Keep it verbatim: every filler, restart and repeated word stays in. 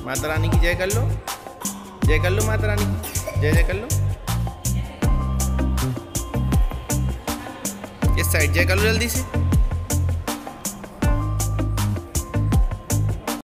माता रानी की जय कर लो, जय कर लो माता रानी की, जय जय कर लो। इस साइड जय कर लो जल्दी से।